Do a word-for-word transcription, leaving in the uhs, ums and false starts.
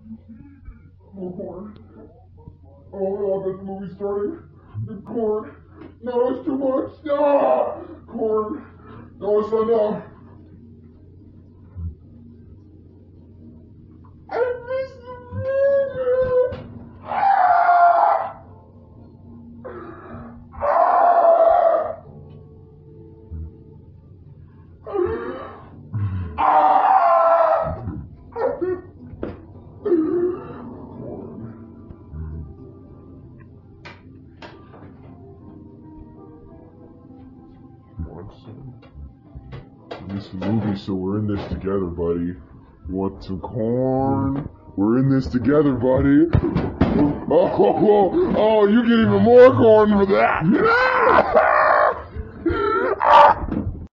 More corn. Oh, I bet the movie's starting. The corn. No, it's too much. No! Corn. No, it's not enough. I missed the movie! Ah! Ah! Ah! This movie, so we're in this together, buddy. You want some corn? We're in this together, buddy. Oh, oh, oh, oh, you get even more corn for that.